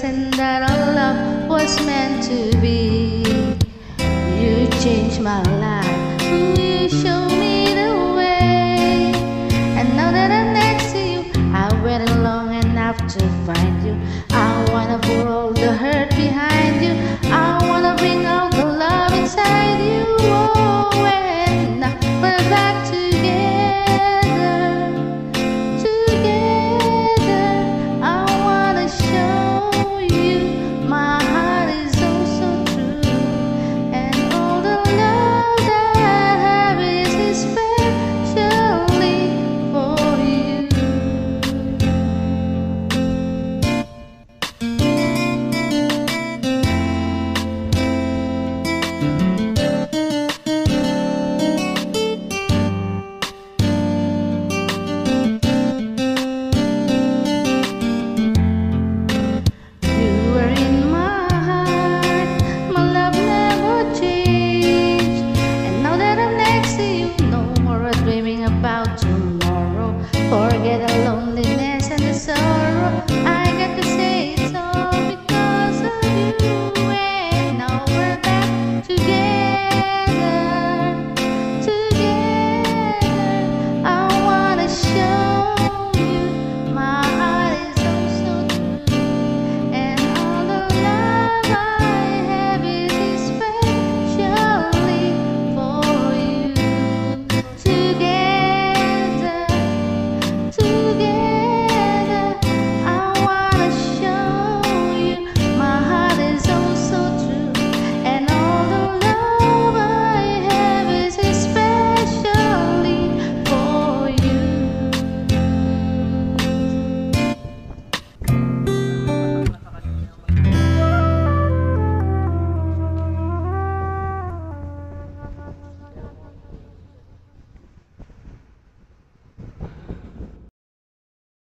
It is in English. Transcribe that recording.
represent that our love was meant to be. You changed my life, you show me the way. And now that I'm next to you, I waited long enough to find you. I wanna put all the hurt behind you. I wanna bring out the love inside you. Oh, and now we're back together, together. I wanna show you my heart is oh so true, and all the love that I have is especially for you. About tomorrow, forget the loneliness and the sorrow.